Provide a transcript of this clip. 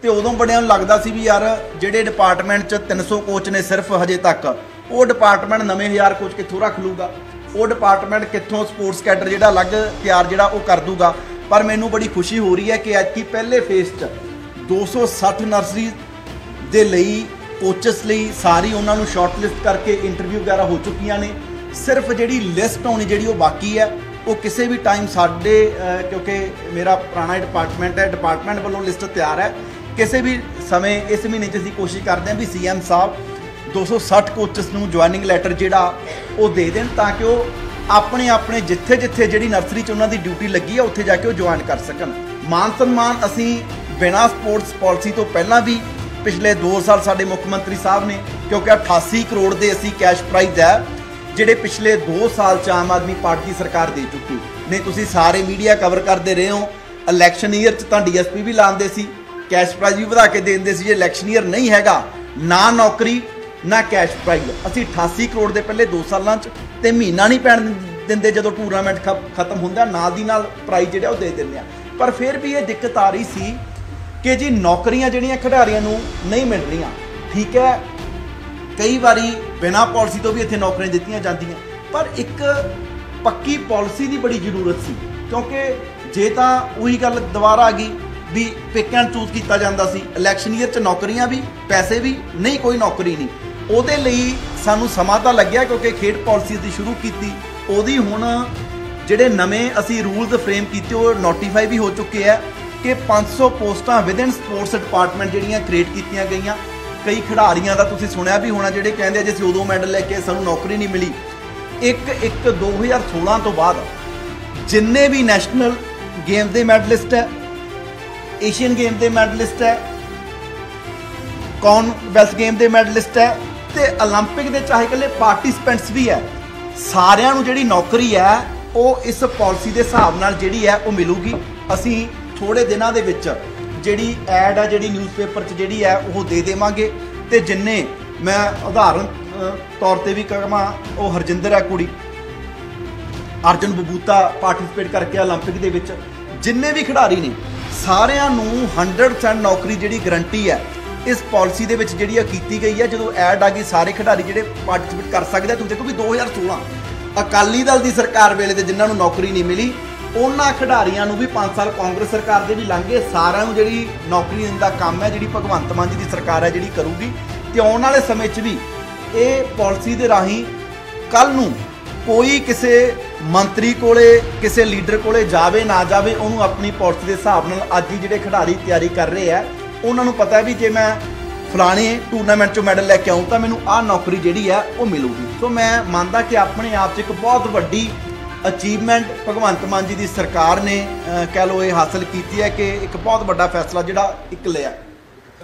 तो उदों बड़िया लगता सी भी यार ਜਿਹੜੇ डिपार्टमेंट 'ਚ 300 कोच ने सिर्फ हजे तक वो डिपार्टमेंट नवे 1000 कोच कित्थों रख लूगा, वो डिपार्टमेंट कित्थों स्पोर्ट्स कैडर जिहड़ा अलग तैयार जिहड़ा वो कर दूगा। पर मैनू बड़ी खुशी हो रही है कि ऐतकी पहले फेस 'ਚ 260 नर्सरी दे लई कोचस लई सारी उन्होंने शॉर्टलिस्ट करके इंटरव्यू वगैरह हो चुकियां ने। सिर्फ जिहड़ी लिस्ट आउणी जिहड़ी वो बाकी है, वो किसी भी टाइम साडे क्योंकि मेरा पुराना डिपार्टमेंट है, डिपार्टमेंट वालों लिस्ट तैयार है, किसी भी समय इस महीने 'ਚ ਅਸੀਂ कोशिश करते हैं भी CM साहब 260 कोचस ਨੂੰ ज्वाइनिंग लैटर ਜਿਹੜਾ ਉਹ ਦੇ ਦੇਣ ਤਾਂ ਕਿ ਉਹ ਆਪਣੇ ਆਪਣੇ ਜਿੱਥੇ ਜਿੱਥੇ ਜਿਹੜੀ ਨਰਸਰੀ 'ਚ ਉਹਨਾਂ ਦੀ ਡਿਊਟੀ ਲੱਗੀ ਹੈ ਉੱਥੇ ਜਾ ਕੇ ਉਹ ਜੁਆਇਨ ਕਰ ਸਕਣ। ਮਾਨ ਸਨਮਾਨ ਅਸੀਂ ਬਿਨਾਂ ਸਪੋਰਟਸ ਪਾਲਿਸੀ ਤੋਂ ਪਹਿਲਾਂ ਵੀ ਪਿਛਲੇ 2 ਸਾਲ ਸਾਡੇ ਮੁੱਖ ਮੰਤਰੀ ਸਾਹਿਬ ਨੇ, ਕਿਉਂਕਿ 88 ਕਰੋੜ ਦੇ ਅਸੀਂ ਕੈਸ਼ ਪ੍ਰਾਈਜ਼ ਹੈ ਜਿਹੜੇ ਪਿਛਲੇ 2 ਸਾਲ 'ਚ ਆਮ ਆਦਮੀ ਪਾਰਟੀ ਦੀ ਸਰਕਾਰ ਦੇ ਚੁੱਕੀ ਨੇ। ਤੁਸੀਂ ਸਾਰੇ ਮੀਡੀਆ ਕਵਰ ਕਰਦੇ ਰਹੇ ਹੋ। ਇਲੈਕਸ਼ਨ ਈਅਰ 'ਚ ਤਾਂ DSP ਵੀ ਲਾਉਂਦੇ ਸੀ, कैश प्राइज भी वधा के देंदे सी। जे इलैक्शन ईयर नहीं हैगा ना नौकरी ना कैश प्राइज। असी 88 करोड़ के पहले 2 सालों तो महीना नहीं पैण देंदे, जो टूरनामेंट खत्म होंदा नाल दी नाल प्राइज जिहड़ा वो दे दिंदे आ। पर फिर भी ये दिक्कत आ रही सी कि जी नौकरियां जिहड़ियां खिडारियां नूं नहीं मिल रही। ठीक है, कई बारी बिना पॉलिसी तो भी इत्थे नौकरियां दित्तियां जांदियां, पर एक पक्की पॉलिसी की बड़ी जरूरत सी, क्योंकि जे तां उही गल दोबारा आ गई भी पिक एंड चूज किया जाता सी। इलैक्शन ईयर 'ਚ नौकरियां भी पैसे भी नहीं, कोई नौकरी नहीं। ਉਹਦੇ ਲਈ ਸਾਨੂੰ ਸਮਾਂ ਤਾਂ ਲੱਗਿਆ ਕਿਉਂਕਿ ਖੇਡ ਪਾਲਿਸੀ ਦੀ ਸ਼ੁਰੂ ਕੀਤੀ, ਉਹਦੀ ਹੁਣ ਜਿਹੜੇ ਨਵੇਂ ਅਸੀਂ ਰੂਲਸ ਫਰੇਮ ਕੀਤੇ ਉਹ ਨੋਟੀਫਾਈ ਵੀ ਹੋ ਚੁੱਕੇ ਆ ਕਿ 500 ਪੋਸਟਾਂ ਵਿਦਿਨ ਸਪੋਰਟਸ ਡਿਪਾਰਟਮੈਂਟ ਜਿਹੜੀਆਂ ਕ੍ਰੀਏਟ ਕੀਤੀਆਂ ਗਈਆਂ। ਕਈ ਖਿਡਾਰੀਆਂ ਦਾ ਤੁਸੀਂ ਸੁਣਿਆ ਵੀ ਹੋਣਾ ਜਿਹੜੇ ਕਹਿੰਦੇ ਜੇ ਅਸੀਂ ਉਦੋਂ ਮੈਡਲ ਲੈ ਕੇ ਸਾਨੂੰ ਨੌਕਰੀ ਨਹੀਂ ਮਿਲੀ। 1/1/2016 ਤੋਂ ਬਾਅਦ ਜਿੰਨੇ ਵੀ ਨੈਸ਼ਨਲ ਗੇਮ ਦੇ ਮੈਡਲਿਸਟ ਹੈ, एशियन गेम के मैडलिस्ट है, कॉमनवैल्थ गेम के मैडलिस्ट है, तो ओलंपिक के चाहे कले पार्टिसिपेंट्स भी है, सारिਆਂ ਨੂੰ ਜਿਹੜੀ नौकरी है वो इस पॉलिसी के हिसाब नाल ਜਿਹੜੀ है वो मिलूगी। ਅਸੀਂ थोड़े दिनों के विच ਜਿਹੜੀ ਐਡ है ਜਿਹੜੀ न्यूज़पेपर 'ਚ ਜਿਹੜੀ है वो दे देवांगे। तो जिन्ने मैं उदाहरण तौर पर भी कहां वो हरजिंदर है कुड़ी, अर्जुन बबूता पार्टिसिपेट करके ओलंपिक के विच जिन्ने भी खिडारी ने सारिਆਂ ਨੂੰ 100% नौकरी ਜਿਹੜੀ ਗਰੰਟੀ है इस पॉलिसी ਦੇ ਵਿੱਚ ਜਿਹੜੀ ਕੀਤੀ ਗਈ ਹੈ। ਜਦੋਂ ਐਡ ਆ ਗਈ ਸਾਰੇ ਖਿਡਾਰੀ ਜਿਹੜੇ ਪਾਰਟਿਸਿਪੇਟ ਕਰ ਸਕਦੇ। ਤੁਸੀਂ ਦੇਖੋ ਵੀ 2016 ਅਕਾਲੀ ਦਲ ਦੀ ਸਰਕਾਰ ਵੇਲੇ ਤੇ ਜਿਨ੍ਹਾਂ ਨੂੰ ਨੌਕਰੀ ਨਹੀਂ ਮਿਲੀ ਉਹਨਾਂ ਖਿਡਾਰੀਆਂ ਨੂੰ ਵੀ 5 ਸਾਲ ਕਾਂਗਰਸ ਸਰਕਾਰ ਦੇ ਵੀ ਲੰਘੇ, ਸਾਰਿਆਂ ਨੂੰ ਜਿਹੜੀ ਨੌਕਰੀ ਦੇਣ ਦਾ ਕੰਮ ਹੈ ਜਿਹੜੀ ਭਗਵੰਤ ਮਾਨ ਜੀ ਦੀ ਸਰਕਾਰ ਹੈ ਜਿਹੜੀ ਕਰੂਗੀ। ਤੇ ਆਉਣ ਵਾਲੇ ਸਮੇਂ 'ਚ ਵੀ ਇਹ ਪॉलिसी ਦੇ ਰਾਹੀਂ ਕੱਲ ਨੂੰ कोई किसी मंत्री कोले किसी लीडर कोले जावे ना जावे उन्होंने अपनी पॉलिसी के हिसाब नाल अज ही जिहड़े खिडारी तैयारी कर रहे हैं उन्होंने पता है भी जे मैं फलाने टूरनामेंट 'चों मैडल लैके आऊँ तो मैनूं आ नौकरी जिहड़ी है वो मिलूगी। सो मैं मानदा कि अपने आप 'च एक बहुत वड्डी अचीवमेंट भगवंत मान जी की सरकार ने कह लो ये हासिल की है कि एक बहुत वड्डा फैसला जिहड़ा एक लिया।